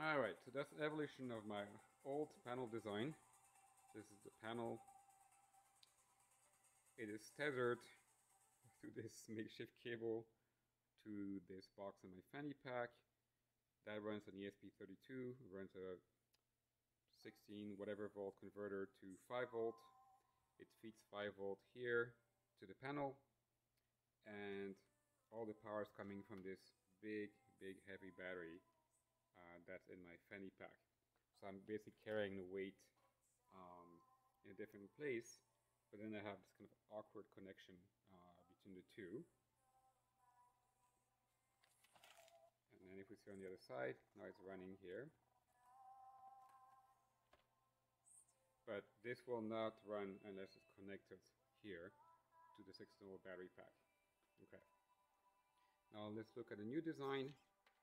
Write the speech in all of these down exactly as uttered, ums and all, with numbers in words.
Alright, so that's the evolution of my old panel design. This is the panel. It is tethered through this makeshift cable to this box in my fanny pack. That runs an E S P thirty-two, runs a sixteen whatever volt converter to five volt. It feeds five volt here to the panel, and all the power is coming from this big, big heavy battery uh, that's in my fanny pack. So I'm basically carrying the weight um, in a different place, but then I have this kind of awkward connection uh, between the two. And then if we see on the other side, now it's running here. But this will not run unless it's connected here to this external battery pack. Okay. Now let's look at a new design.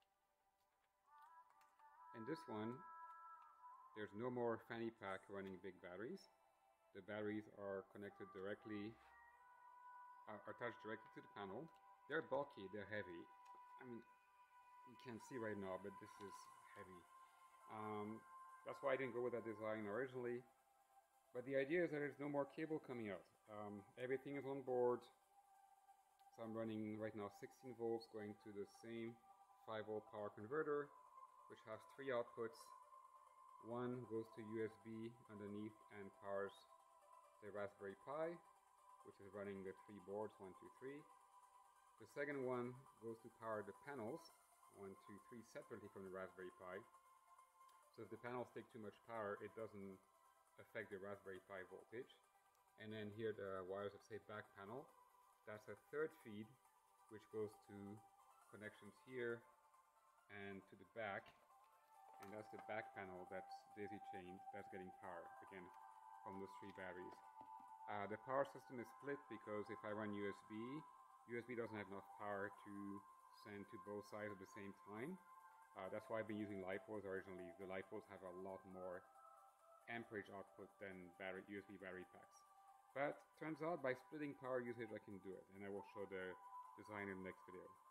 In this one, there's no more fanny pack running big batteries. The batteries are connected directly, are attached directly to the panel. They're bulky, they're heavy. I mean, you can't see right now, but this is heavy. Um, that's why I didn't go with that design originally. But the idea is that there's no more cable coming out. Um, everything is on board. So I'm running right now sixteen volts going to the same five volt power converter, which has three outputs. One goes to U S B underneath and powers the Raspberry Pi, which is running the three boards, one, two, three. The second one goes to power the panels, one, two, three, separately from the Raspberry Pi. So if the panels take too much power, it doesn't affect the Raspberry Pi voltage. And then here the wires that say back panel, that's a third feed which goes to connections here and to the back, and that's the back panel that's daisy chained, that's getting power again from those three batteries. Uh, the power system is split because if I run U S B, U S B doesn't have enough power to send to both sides at the same time. Uh, that's why I've been using lipos originally. The lipos have a lot more amperage output than battery, U S B battery packs. But turns out by splitting power usage I can do it, and I will show the design in the next video.